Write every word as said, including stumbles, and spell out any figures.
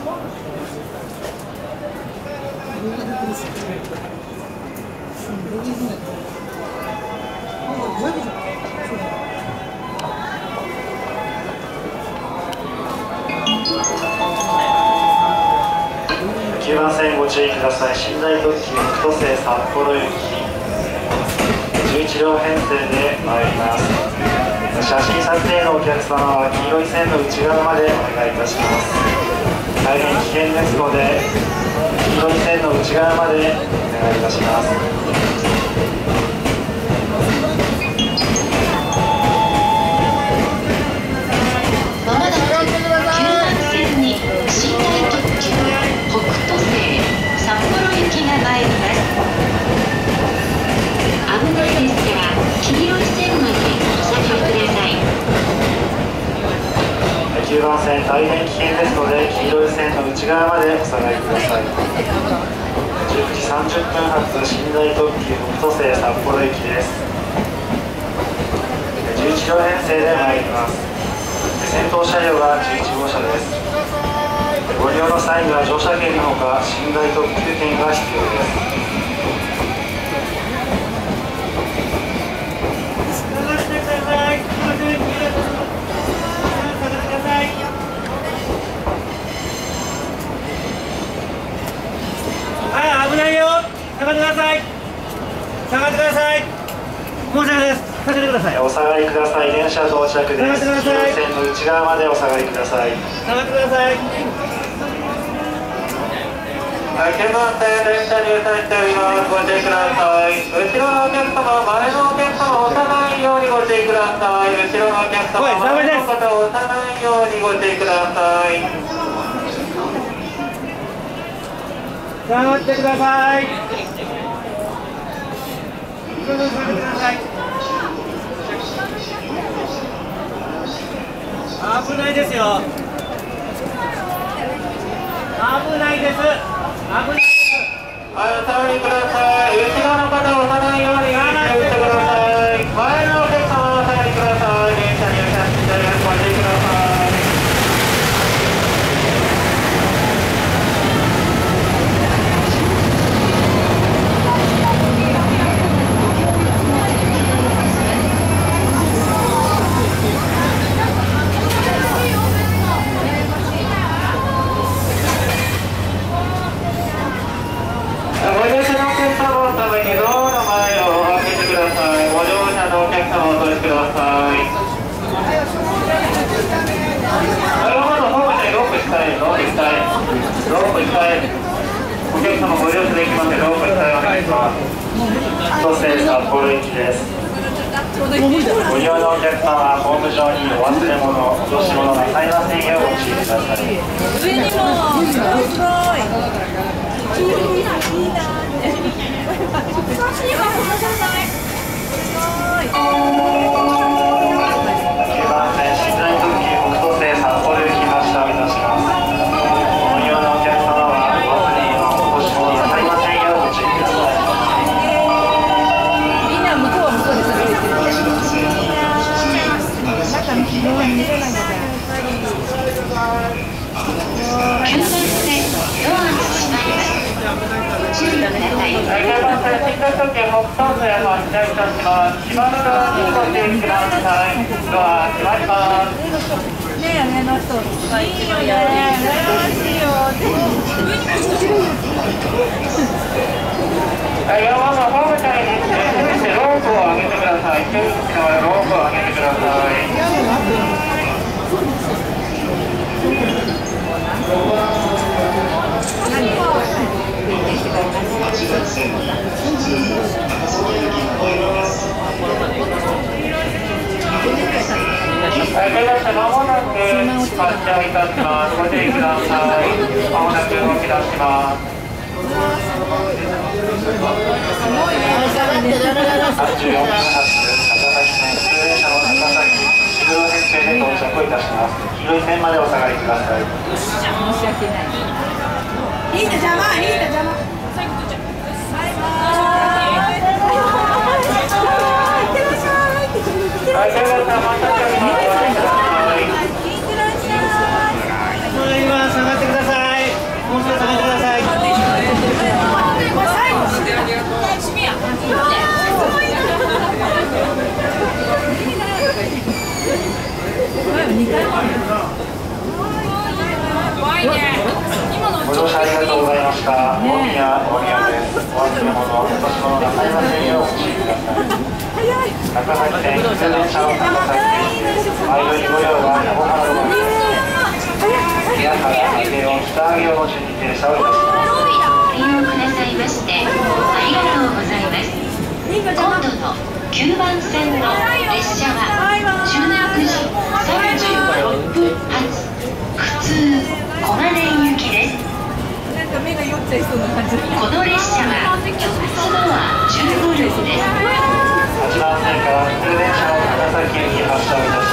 きゅうばん線ご注意ください。寝台特急北斗星札幌行きじゅういち両編成で参ります。写真撮影のお客様は黄色い線の内側までお願いいたします。大変危険ですので黄色い線の内側までお願いいたします。 まもなくきゅうばん線に寝台特急北斗星札幌行きが参ります。危ないですから黄色い線までお下がりください。 きゅうばん線大変危険ですので黄色い線の内側までお下がりください。じゅうくじさんじゅっぷん発寝台特急北斗星札幌行きです。じゅういち両編成で参ります。先頭車両がじゅういち号車です。ご利用の際には乗車券のほか寝台特急券が必要です。 はい、危ないよ。下がってください。下がってください。申し訳ないです。下げてください。 お下がりください。電車到着です。黄色い線の内側までお下がりください。 下がってください。 はい、きゅうばん線電車入線しております。ご注意ください。後ろのお客様、前のお客様を押さないようにご注意ください。後ろのお客様、前の方を押さないようにご注意ください。 下がってください。下がってください。危ないですよ。危ないです。危ないです。 はい、お下がりください。後ろの方を押さないように注意してください。前のお客様をお下がりください。電車入線しております。ご注意ください。お客様ご乗車できますので、ロープ一体お願いします。北斗星札幌行きです。ご利用のお客様、ホーム上にお忘れ物、落とし物なさいませんようご注意ください。 上にもすごい。いいな、いいな。少しはごめんなさい。すごい。 きゅうばん線寝台特急北斗星札幌行き発車をいたします。ご利用のお客様はお忘れ物、落とし物なさいませんようご注意ください。 みんな向こうは向こうで喋ってる。中の昨日は見れないんだから。 きゅうばん線ドアが閉まります。注意ください。 きゅうばん線寝台特急北斗星発車いたします。閉まる側にご注意ください。ドア閉まります。 ねえ、ねの人。いいよね。いいよ。 はい、山のホーム隊に全てロープを上げてください。注意しながらロープを上げてください。はい、まもなく発車いたします。ご注意ください。まもなく動き出します。さんじゅうよんふん発、高崎線普通列車の高崎中央編成で到着をいたします。黄色い線までお下がりください。 申し訳ない。いいね、邪魔、いいね、邪魔。バイバイ。 はい、それではまた来ます。 今下がってください。 した大宮大宮です。お忘れ物を落とし物なさいませんようご注意ください。高崎線普通電車の高崎駅です。前よりご両は山原通りです。宮原上尾北上尾の順に停車をいたします。 ご利用くださいましてありがとうございます。今度のきゅうばん線の列車はじゅうくじさんじゅうろっぷん発普通小金井行きです。 なんか目が酔っちゃいそうな感じ。 この列車はよっつドアじゅうご両です。 はちばん線から普通電車の高崎駅発車をいたします。